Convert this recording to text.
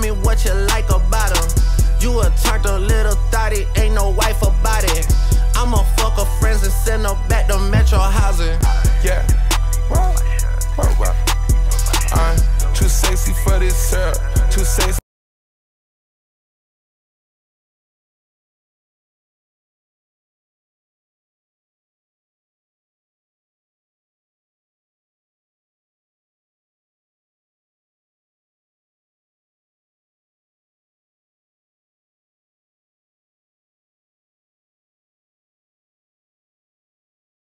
me what you like about him. You a turned a little thotty, ain't no wife about it. I'ma fuck her friends and send her back to Metro housing. Yeah.